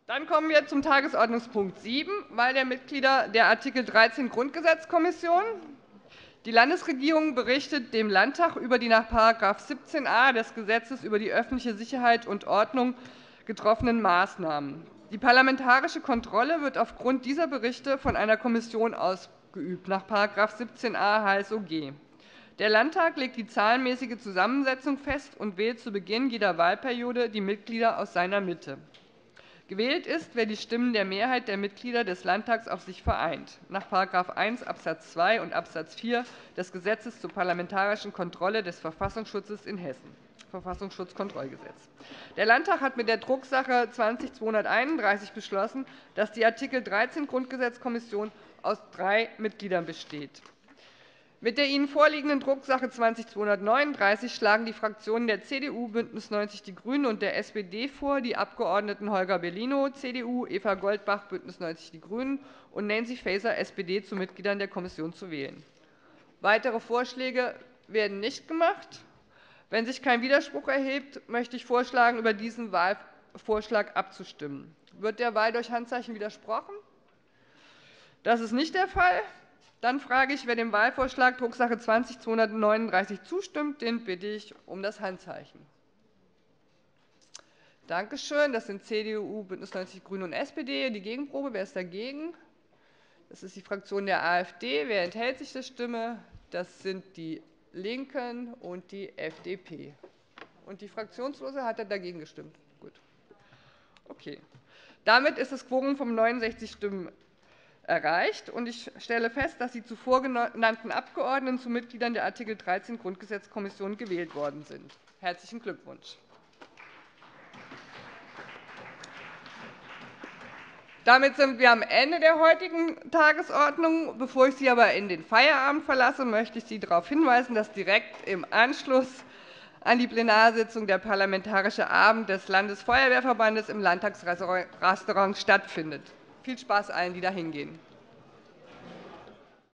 Dann kommen wir zum Tagesordnungspunkt 7, Wahl der Mitglieder der Art. 13 Grundgesetzkommission. Die Landesregierung berichtet dem Landtag über die nach § 17a des Gesetzes über die öffentliche Sicherheit und Ordnung getroffenen Maßnahmen. Die parlamentarische Kontrolle wird aufgrund dieser Berichte von einer Kommission ausgeübt, nach § 17a HSOG. Der Landtag legt die zahlenmäßige Zusammensetzung fest und wählt zu Beginn jeder Wahlperiode die Mitglieder aus seiner Mitte. Gewählt ist, wer die Stimmen der Mehrheit der Mitglieder des Landtags auf sich vereint, nach § 1 Abs. 2 und Abs. 4 des Gesetzes zur parlamentarischen Kontrolle des Verfassungsschutzes in Hessen (Verfassungsschutzkontrollgesetz). Der Landtag hat mit der Drucksache 20-231 beschlossen, dass die Art. 13 Grundgesetzkommission aus 3 Mitgliedern besteht. Mit der Ihnen vorliegenden Drucksache 20-239 schlagen die Fraktionen der CDU, BÜNDNIS 90 die GRÜNEN und der SPD vor, die Abgeordneten Holger Bellino, CDU, Eva Goldbach, BÜNDNIS 90 die GRÜNEN und Nancy Faeser, SPD, zu Mitgliedern der Kommission zu wählen. Weitere Vorschläge werden nicht gemacht. Wenn sich kein Widerspruch erhebt, möchte ich vorschlagen, über diesen Wahlvorschlag abzustimmen. Wird der Wahl durch Handzeichen widersprochen? Das ist nicht der Fall. Dann frage ich, wer dem Wahlvorschlag Drucksache 20-239 zustimmt, den bitte ich um das Handzeichen. Danke schön. Das sind CDU, BÜNDNIS 90 die GRÜNEN und SPD. Die Gegenprobe, wer ist dagegen? Das ist die Fraktion der AfD. Wer enthält sich der Stimme? Das sind die LINKEN und die FDP. Und die Fraktionslose hat dagegen gestimmt. Gut. Okay. Damit ist das Quorum von 69 Stimmen erreicht. Und ich stelle fest, dass die zuvor genannten Abgeordneten zu Mitgliedern der Art. 13 Grundgesetzkommission gewählt worden sind. Herzlichen Glückwunsch. Damit sind wir am Ende der heutigen Tagesordnung. Bevor ich Sie aber in den Feierabend verlasse, möchte ich Sie darauf hinweisen, dass direkt im Anschluss an die Plenarsitzung der Parlamentarische Abend des Landesfeuerwehrverbandes im Landtagsrestaurant stattfindet. Viel Spaß allen, die da hingehen.